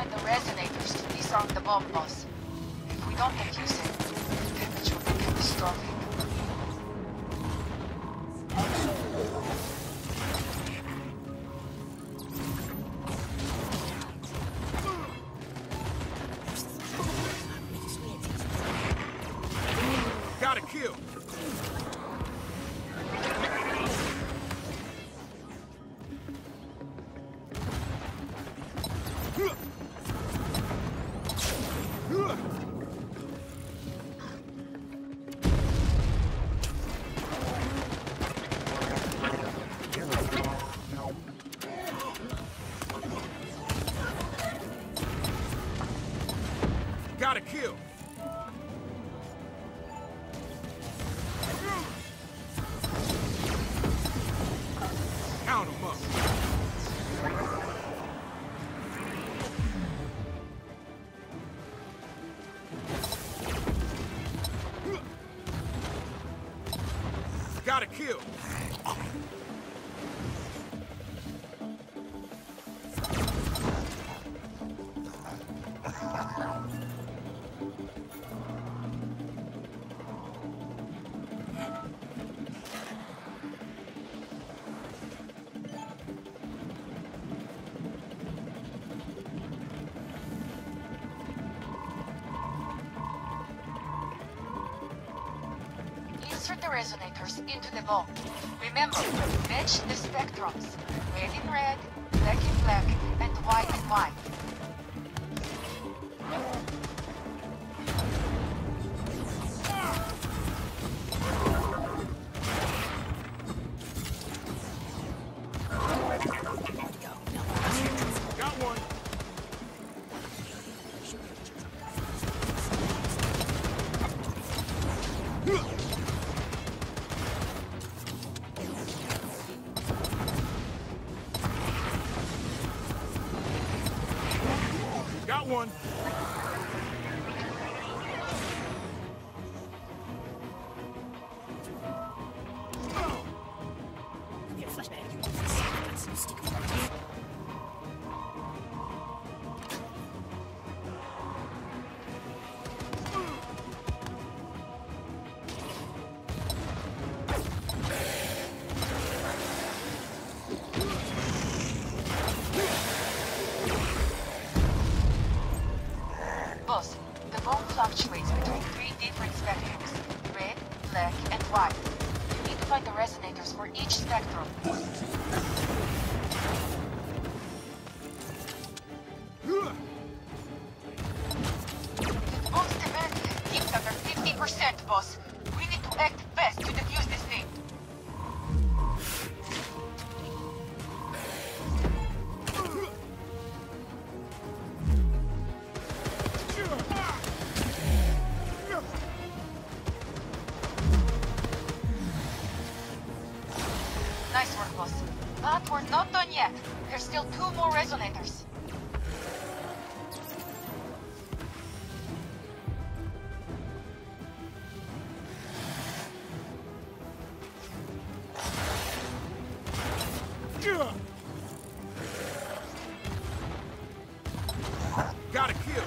find the resonators to disarm the bomb, boss. If we don't defuse it, the damage will be catastrophic. Got a kill. Got a kill. Count 'em up. Got a kill. Insert the resonators into the vault. Remember, match the spectrums. Red in red, black in black, and white in white. Got one. Got one. Get a flashback. Boss, the bomb fluctuates between 3 different spectrums. Red, black, and white. You need to find the resonators for each spectrum. The bomb stability has dipped under 50%, boss. We need to act fast to defuse this thing. Nice work, boss. But we're not done yet. There's still 2 more resonators. Got a kill.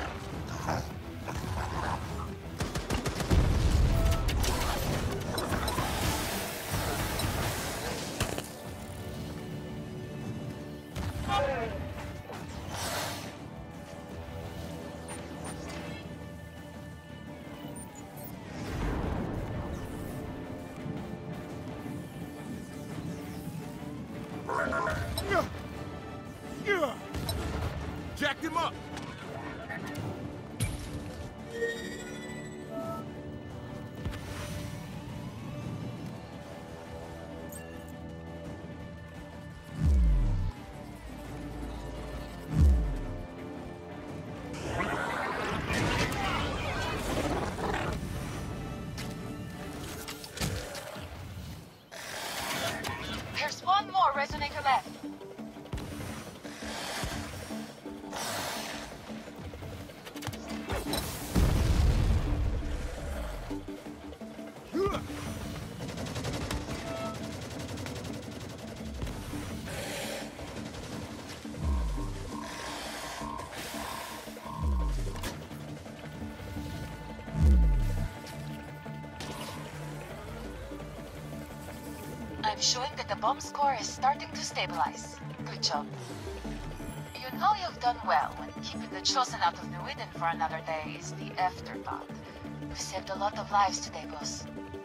I'm showing that the bomb's core is starting to stabilize. Good job. You know you've done well when keeping the Chosen out of the Within for another day is the afterthought. You saved a lot of lives today, boss.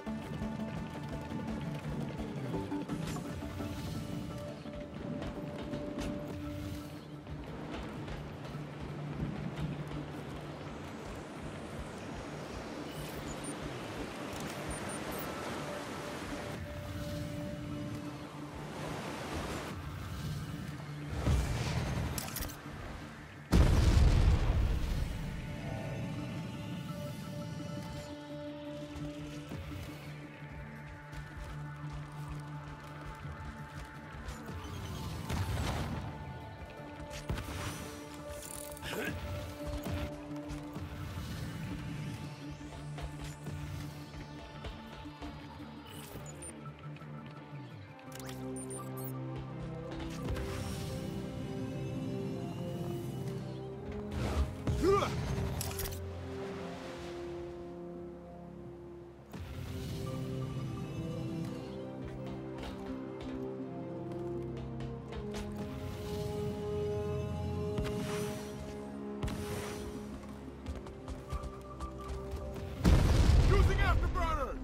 Using afterburners!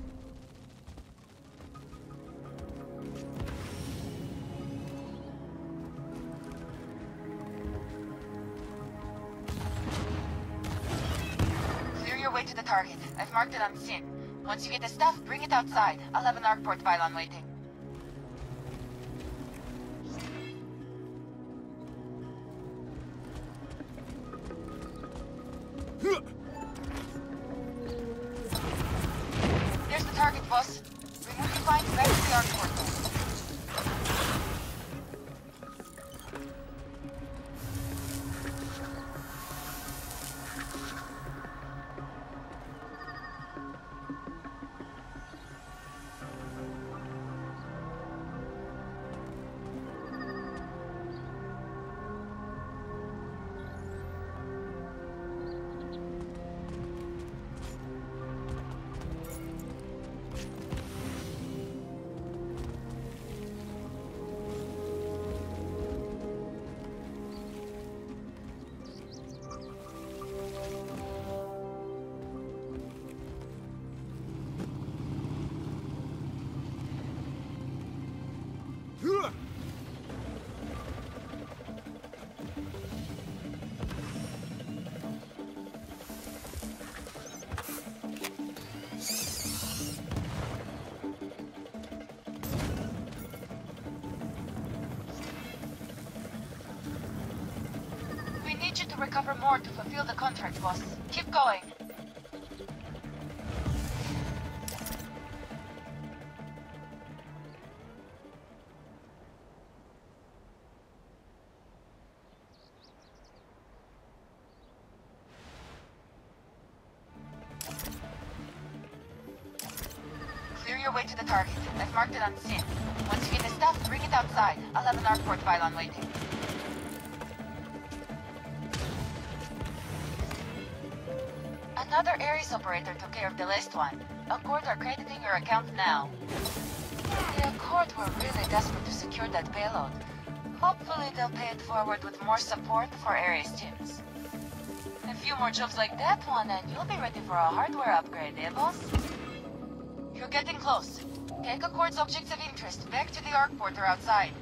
Clear your way to the target. I've marked it on Sin. Once you get the stuff, bring it outside. I'll have an arc port pylon waiting. There's the target, boss. Bring what you find back to the arc portal. We need you to recover more to fulfill the contract, boss. Keep going. Clear your way to the target. I've marked it on Sin. Once you get the stuff, bring it outside. I'll have an arc port pylon waiting. Another Ares operator took care of the last one. Accord are crediting your account now. The Accord were really desperate to secure that payload. Hopefully they'll pay it forward with more support for Ares teams. A few more jobs like that one and you'll be ready for a hardware upgrade, eh, boss? You're getting close. Take Accord's objects of interest back to the arc porter outside.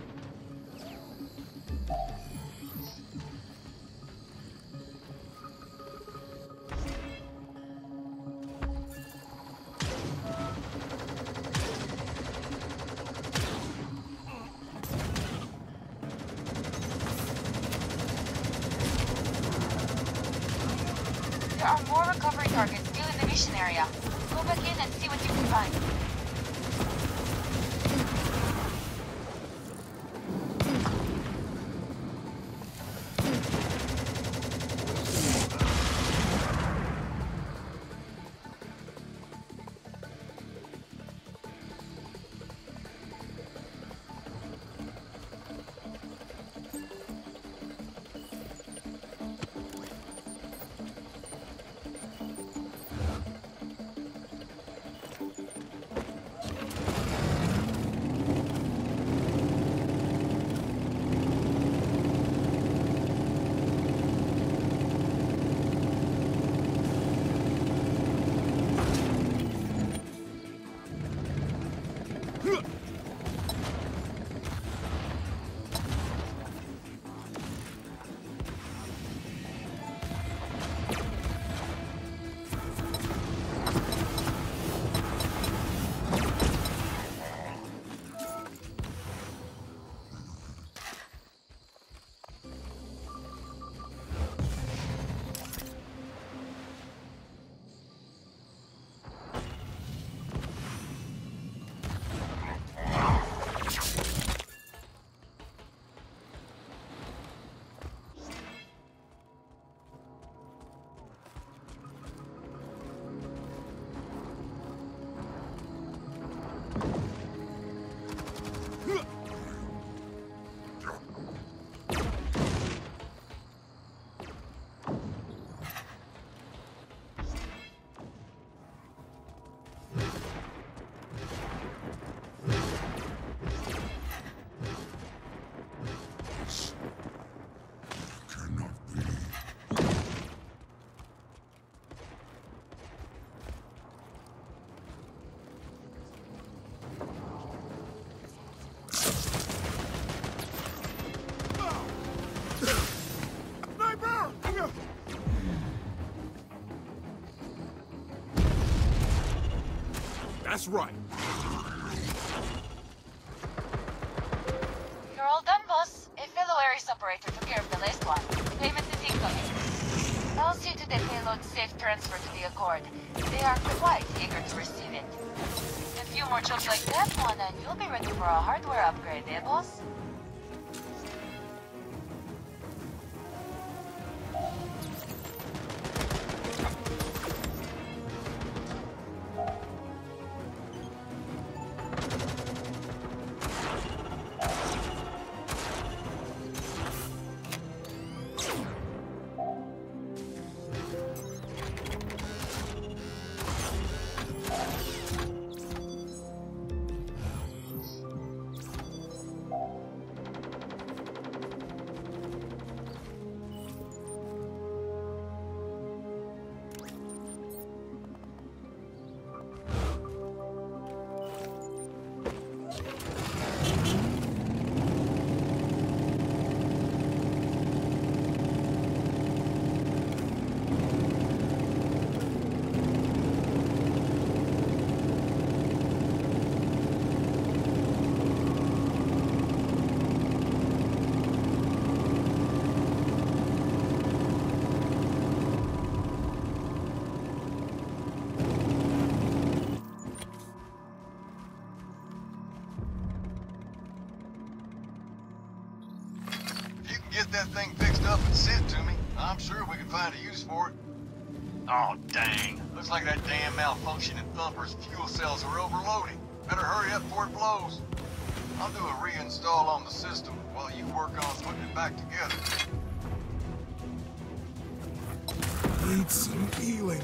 There are more recovery targets still in the mission area. Go back in and see what you can find. That's right. You're all done, boss. A fellow Ares operator took care of the last one. Payment is incoming. I'll see to the payload's safe transfer to the Accord. They are quite eager to receive it. A few more jobs like that one, and you'll be ready for a hardware upgrade, eh, boss? Get that thing fixed up and sent to me. I'm sure we can find a use for it. Oh, dang. Looks like that damn malfunctioning thumpers fuel cells are overloading. Better hurry up before it blows. I'll do a reinstall on the system while you work on putting it back together. Need some healing.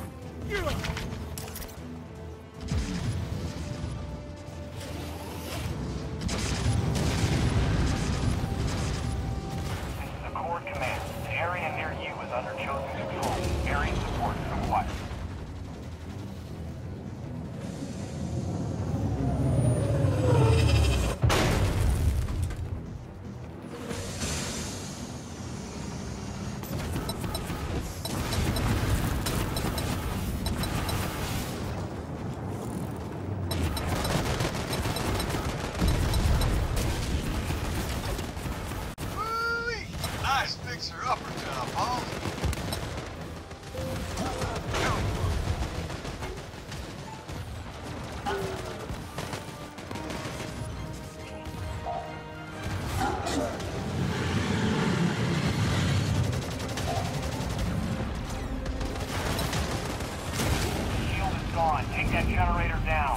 Take that generator down.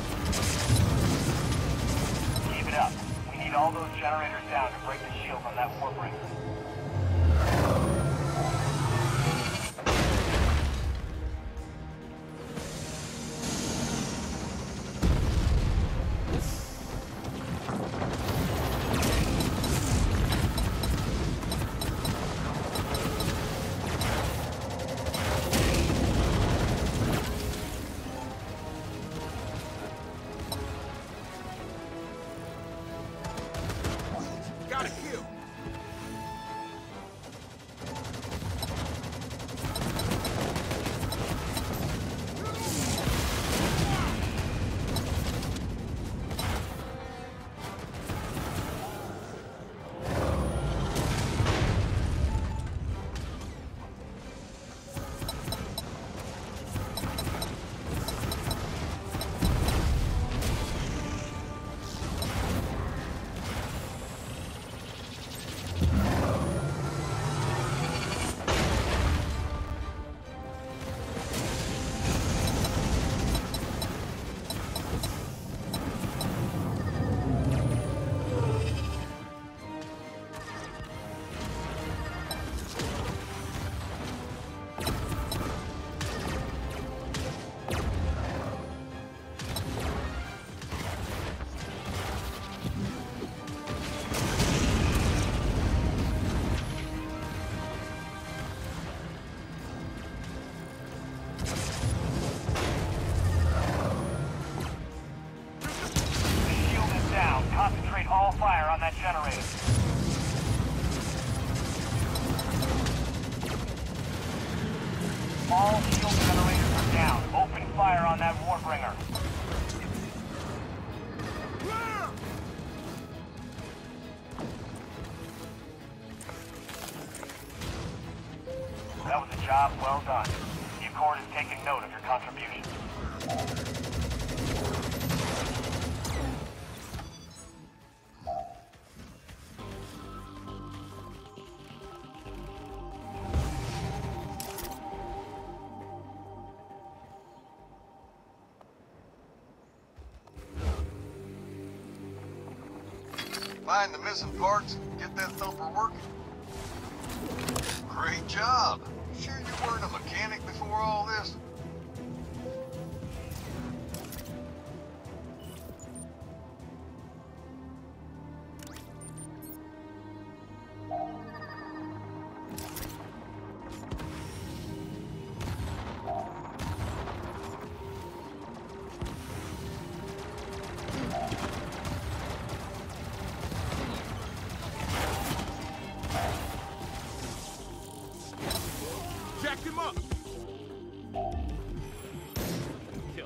Keep it up. We need all those generators down to break the shield on that warbreaker. Got a kill. Generator. All shield generators are down. Open fire on that Warbringer. That was a job well done. The Accord is taking note of your contribution. Find the missing parts, get that thumper working. Great job. Sure you weren't a mechanic before all this? Jack him up! Kill.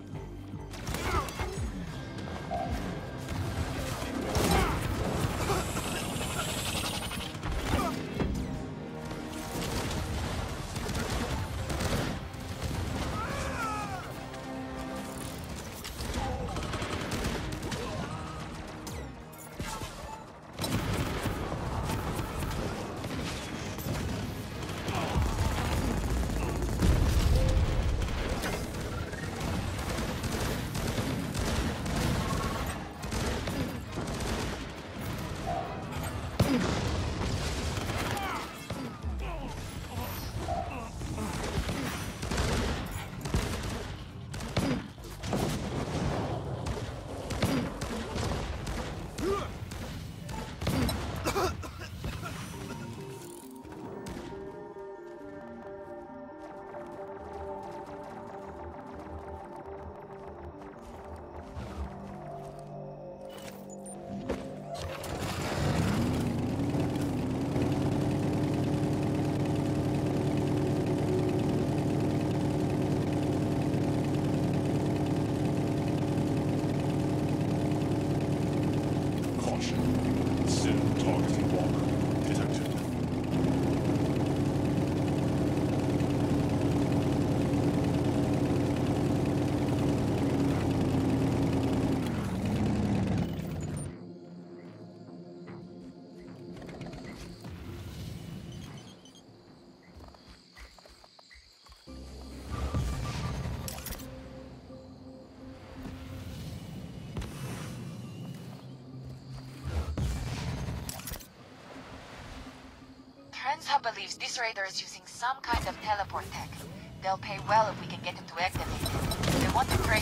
Hub believes this raider is using some kind of teleport tech. They'll pay well if we can get him to activate it. They want to trace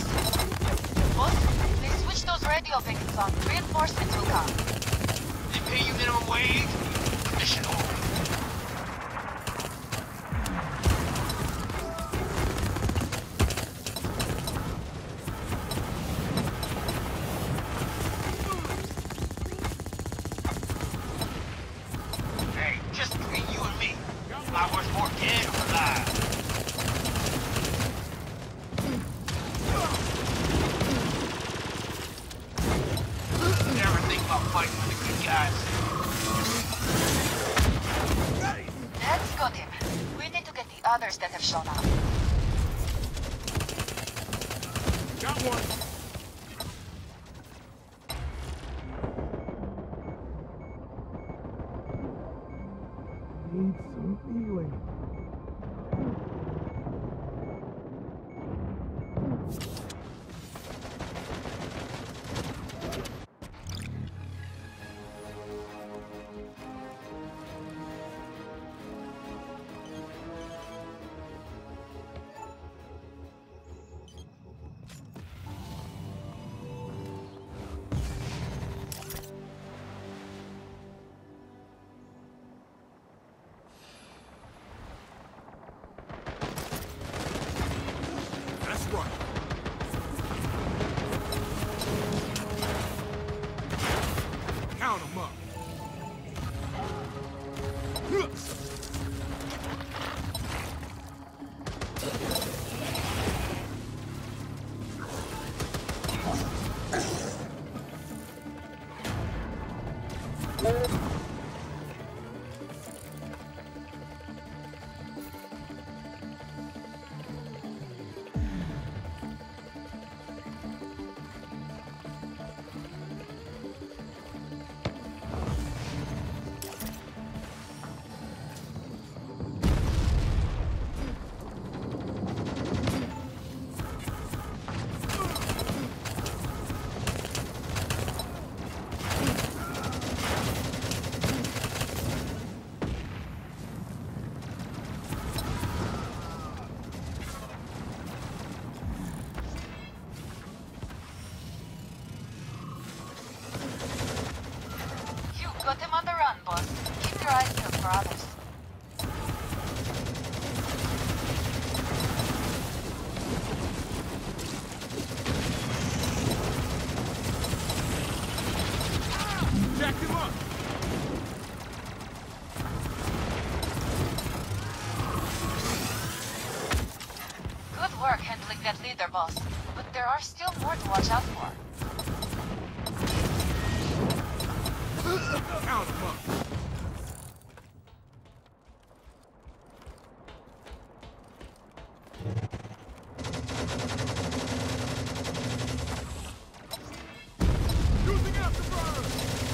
it. Boss, please switch those radio beacons on. Reinforcements will come. They pay you minimum wage? Mission over. That's got him. We need to get the others that have shown up. Got one! Need some healing. That's right. Count 'em up. work handling that leader boss, but there are still more to watch out for. Count 'em up. Using afterburner!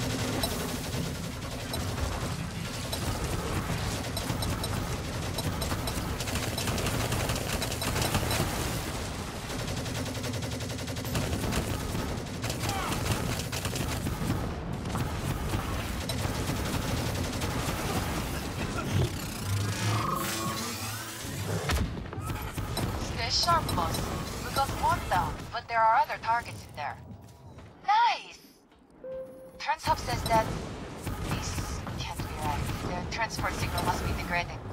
Stay sharp, boss. We got one down, but there are other targets in there. Nice! Turns up says that... This can't be right. The transport signal must be degrading.